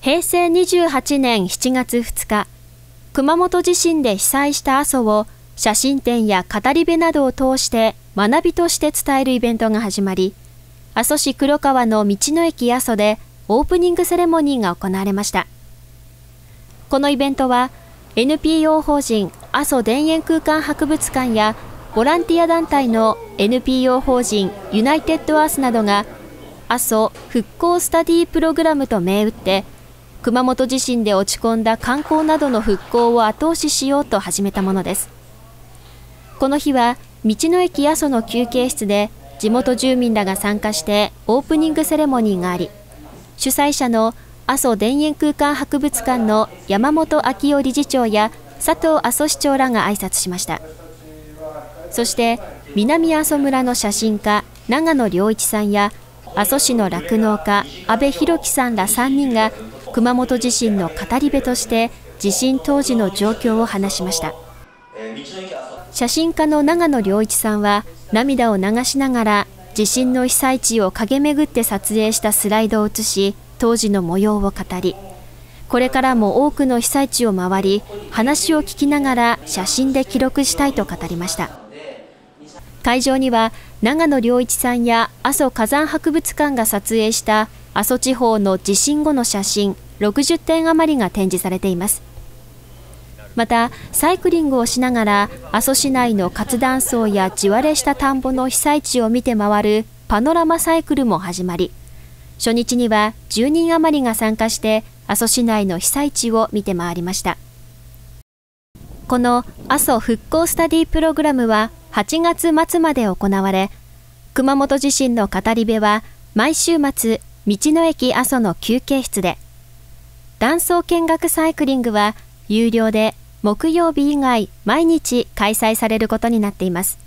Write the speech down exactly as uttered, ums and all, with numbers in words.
へいせいにじゅうはちねんしちがつふつか、熊本地震で被災した阿蘇を写真展や語り部などを通して学びとして伝えるイベントが始まり、阿蘇市黒川の道の駅阿蘇でオープニングセレモニーが行われました。このイベントは エヌピーオー 法人阿蘇田園空間博物館やボランティア団体の エヌピーオー 法人ユナイテッドアースなどが阿蘇復興スタディプログラムと銘打って熊本地震で落ち込んだ観光などの復興を後押ししようと始めたものです。この日は道の駅阿蘇の休憩室で地元住民らが参加してオープニングセレモニーがあり、主催者の阿蘇田園空間博物館の山本昭夫理事長や佐藤阿蘇市長らが挨拶しました。そして南阿蘇村の写真家長野良一さんや阿蘇市の酪農家阿部弘樹さんらさんにんが熊本地震の語り部として地震当時の状況を話しました。写真家の長野良一さんは涙を流しながら地震の被災地を駆け巡って撮影したスライドを写し、当時の模様を語り、これからも多くの被災地を回り、話を聞きながら写真で記録したいと語りました。会場には長野良一さんや阿蘇火山博物館が撮影した阿蘇地方の地震後の写真ろくじゅってん余りが展示されています。またサイクリングをしながら阿蘇市内の活断層や地割れした田んぼの被災地を見て回るパノラマサイクルも始まり、初日にはじゅうにん余りが参加して阿蘇市内の被災地を見て回りました。この阿蘇復興スタディプログラムははちがつまつまで行われ、熊本地震の語り部は毎週末道の駅阿蘇の休憩室で、断層見学サイクリングは有料で木曜日以外毎日開催されることになっています。